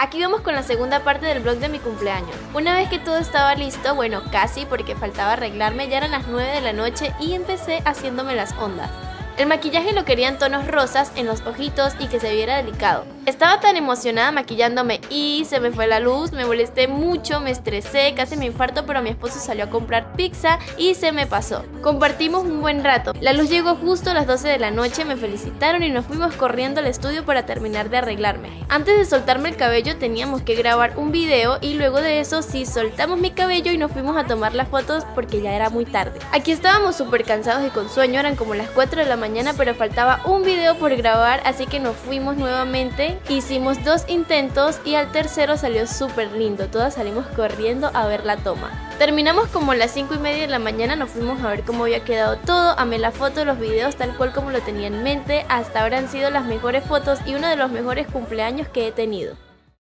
Aquí vamos con la segunda parte del vlog de mi cumpleaños. Una vez que todo estaba listo, bueno casi porque faltaba arreglarme, ya eran las 9 de la noche y empecé haciéndome las ondas. El maquillaje lo quería en tonos rosas, en los ojitos y que se viera delicado. Estaba tan emocionada maquillándome y se me fue la luz, me molesté mucho, me estresé, casi me infarto, pero mi esposo salió a comprar pizza y se me pasó. Compartimos un buen rato. La luz llegó justo a las 12 de la noche, me felicitaron y nos fuimos corriendo al estudio para terminar de arreglarme. Antes de soltarme el cabello teníamos que grabar un video y luego de eso sí soltamos mi cabello y nos fuimos a tomar las fotos porque ya era muy tarde. Aquí estábamos súper cansados y con sueño, eran como las 4 de la mañana, pero faltaba un video por grabar, así que nos fuimos nuevamente. Hicimos 2 intentos y al tercero salió súper lindo, todas salimos corriendo a ver la toma. Terminamos como a las 5:30 de la mañana, nos fuimos a ver cómo había quedado todo, amé la foto, los videos tal cual como lo tenía en mente, hasta ahora han sido las mejores fotos y uno de los mejores cumpleaños que he tenido.